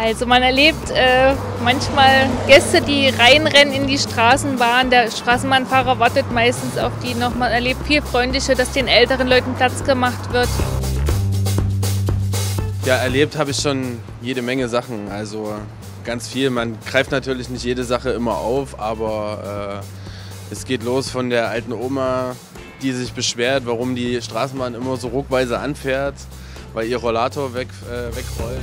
Also man erlebt manchmal Gäste, die reinrennen in die Straßenbahn. Der Straßenbahnfahrer wartet meistens auf die noch. Man erlebt viel freundlicher, dass den älteren Leuten Platz gemacht wird. Ja, erlebt habe ich schon jede Menge Sachen, also ganz viel. Man greift natürlich nicht jede Sache immer auf, aber es geht los von der alten Oma, die sich beschwert, warum die Straßenbahn immer so ruckweise anfährt, weil ihr Rollator wegrollt.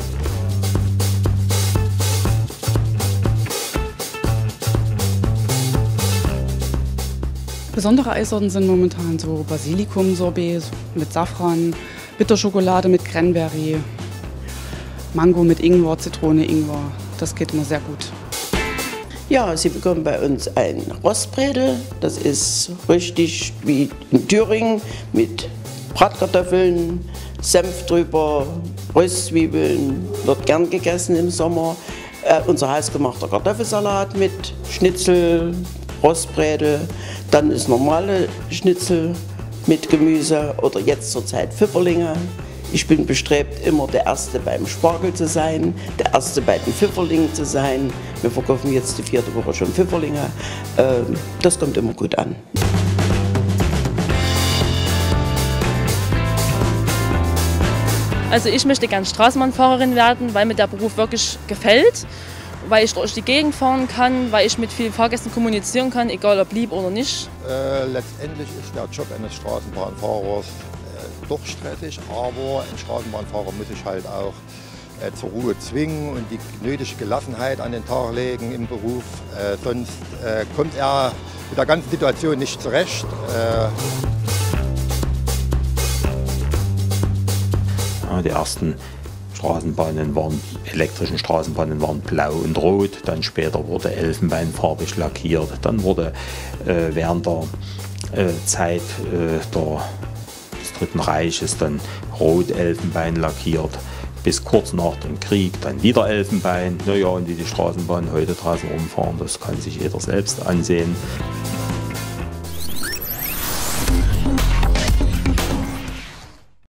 Besondere Eissorten sind momentan so Basilikum-Sorbet mit Safran, Bitterschokolade mit Cranberry, Mango mit Ingwer, Zitrone, Ingwer. Das geht immer sehr gut. Ja, Sie bekommen bei uns ein Rostbredel. Das ist richtig wie in Thüringen mit Bratkartoffeln, Senf drüber, Röstzwiebeln, wird gern gegessen im Sommer. Unser hausgemachter Kartoffelsalat mit Schnitzel, Rostbredel. Dann ist normale Schnitzel mit Gemüse oder jetzt zurzeit Pfifferlinge. Ich bin bestrebt, immer der Erste beim Spargel zu sein, der Erste bei den Pfifferlingen zu sein. Wir verkaufen jetzt die 4. Woche schon Pfifferlinge. Das kommt immer gut an. Also ich möchte gerne Straßenbahnfahrerin werden, weil mir der Beruf wirklich gefällt, weil ich durch die Gegend fahren kann, weil ich mit vielen Fahrgästen kommunizieren kann, egal ob lieb oder nicht. Letztendlich ist der Job eines Straßenbahnfahrers doch stressig, aber ein Straßenbahnfahrer muss sich halt auch zur Ruhe zwingen und die nötige Gelassenheit an den Tag legen im Beruf. Sonst kommt er mit der ganzen Situation nicht zurecht. Die ersten elektrischen Straßenbahnen waren blau und rot, dann später wurde elfenbeinfarbig lackiert, dann wurde während der Zeit des Dritten Reiches dann rot Elfenbein lackiert, bis kurz nach dem Krieg dann wieder Elfenbein. Naja, und wie die Straßenbahnen heute draußen rumfahren, das kann sich jeder selbst ansehen.